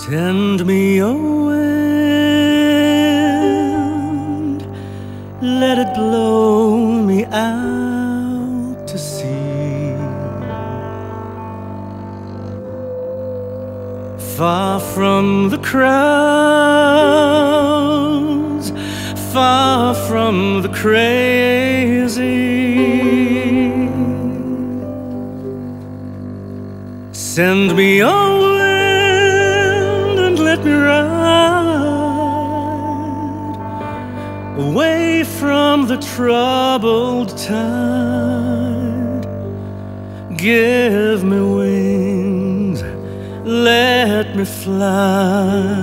Send me a wind, let it blow me out to sea, far from the crowds, far from the crazy. Send me a wind and let me ride away from the troubled tide. Give me wings, let me fly,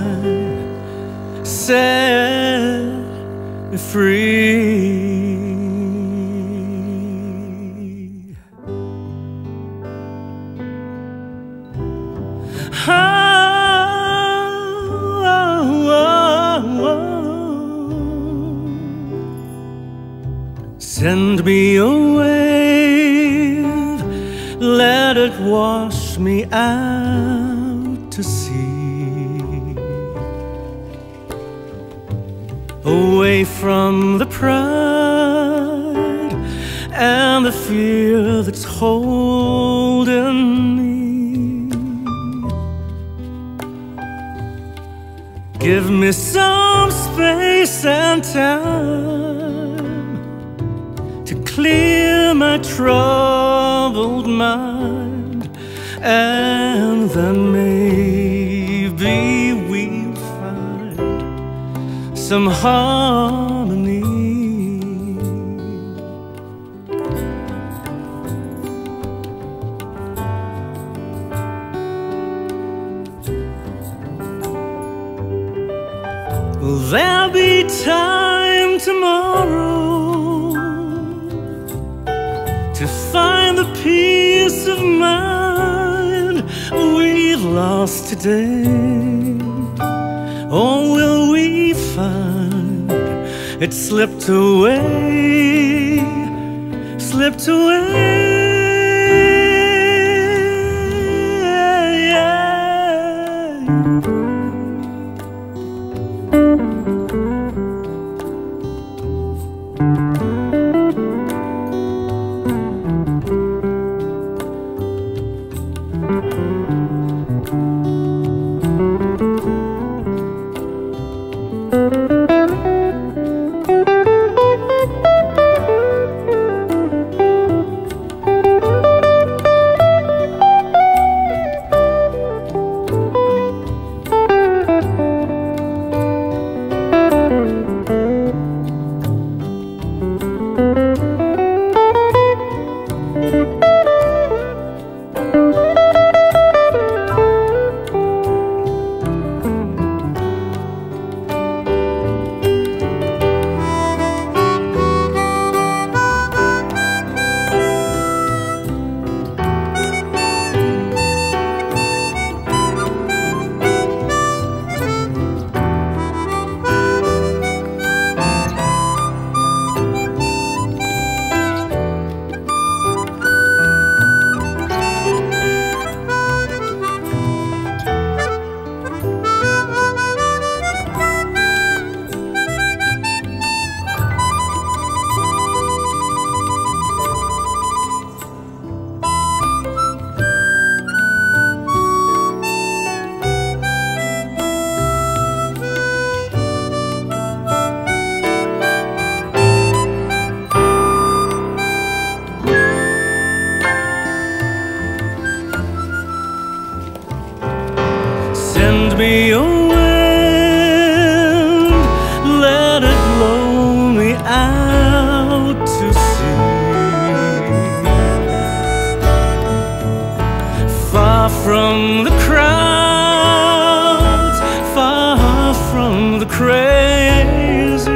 set me free. Send me a wave, let it wash me out to sea, away from the pride and the fear that's holding me. Give me some space and time to clear my troubled mind, and then maybe we'll find some harmony. Will there be time tomorrow to find the peace of mind we've lost today? Or will we find it slipped away, slipped away? Send me a wind, let it blow me out to sea, far from the crowds, far from the crazy.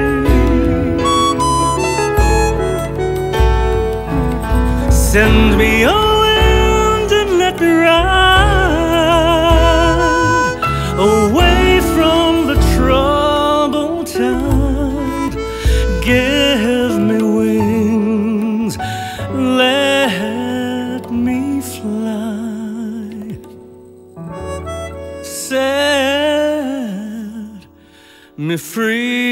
Send me a wind and let me ride away from the troubled tide. Give me wings, let me fly, set me free.